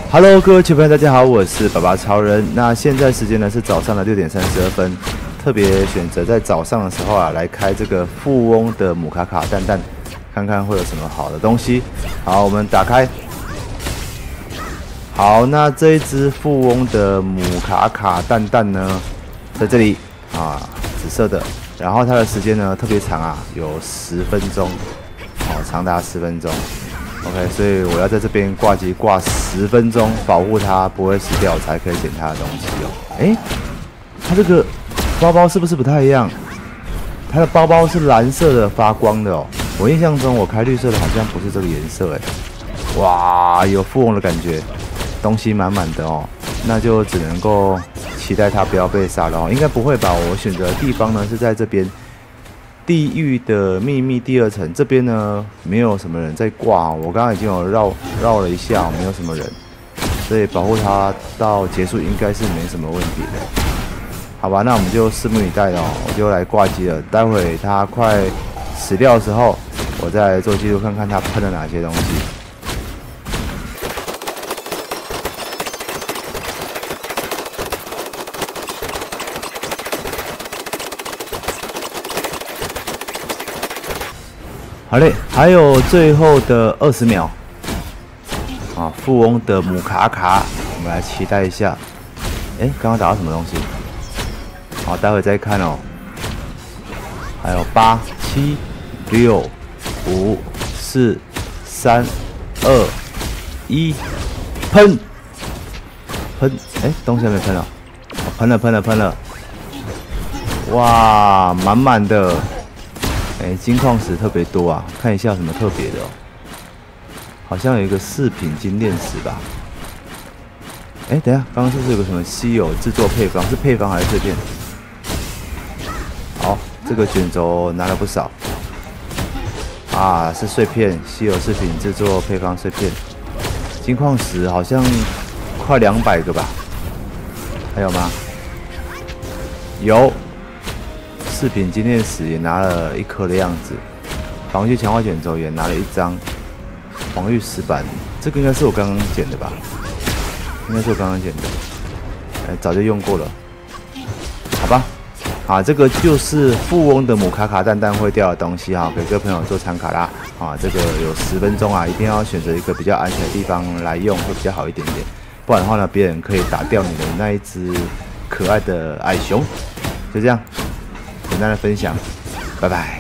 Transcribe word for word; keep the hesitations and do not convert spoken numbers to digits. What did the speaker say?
Hello， 各位球朋友，大家好，我是爸爸超人。那现在时间呢是早上的六点三十二分，特别选择在早上的时候啊来开这个富翁的姆卡卡蛋蛋，看看会有什么好的东西。好，我们打开。好，那这一只富翁的姆卡卡蛋蛋呢，在这里啊，紫色的，然后它的时间呢特别长啊，有十分钟，哦，长达十分钟。OK， 所以我要在这边挂机挂十分钟，保护它不会死掉，才可以捡它的东西哦。哎，它这个包包是不是不太一样？它的包包是蓝色的发光的哦。我印象中我开绿色的好像不是这个颜色哎。哇，有富翁的感觉，东西满满的哦。那就只能够期待它不要被杀了哦。应该不会吧？我选择的地方呢是在这边。地狱的秘密第二层这边呢，没有什么人在挂。我刚刚已经有绕绕了一下，没有什么人，所以保护它到结束应该是没什么问题的。好吧，那我们就拭目以待了，我就来挂机了。待会它快死掉的时候，我再来做记录，看看它喷了哪些东西。好嘞，还有最后的二十秒啊！富翁的姆卡卡，我们来期待一下。哎，刚刚打到什么东西？好，待会再看哦。还有八、七、六、五、四、三、二、一，喷！喷！哎，东西还没喷哦，哦喷了，喷了，喷了！哇，满满的！哎，金矿石特别多啊，看一下有什么特别的哦。好像有一个饰品金链石吧。哎，等一下，刚刚是不是有个什么稀有制作配方？是配方还是碎片？好，这个卷轴拿了不少。啊，是碎片，稀有饰品制作配方碎片。金矿石好像快两百个吧？还有吗？有。饰品金链石也拿了一颗的样子，防御强化卷轴也拿了一张，防御石板，这个应该是我刚刚捡的吧？应该是我刚刚捡的，哎，早就用过了，好吧？啊，这个就是富翁的姆卡卡蛋蛋会掉的东西哈，给各位朋友做参考啦。啊，这个有十分钟啊，一定要选择一个比较安全的地方来用，会比较好一点点，不然的话呢，别人可以打掉你的那一只可爱的矮熊。就这样。简单的分享，拜拜。